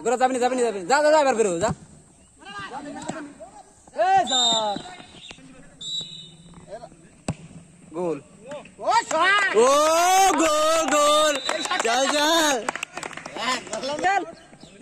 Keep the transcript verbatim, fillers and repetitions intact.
বেরো যাবি না যাবি না যাবি যা যা যা এবার বেরো যা এই স্যার গোল ও শট ও গোল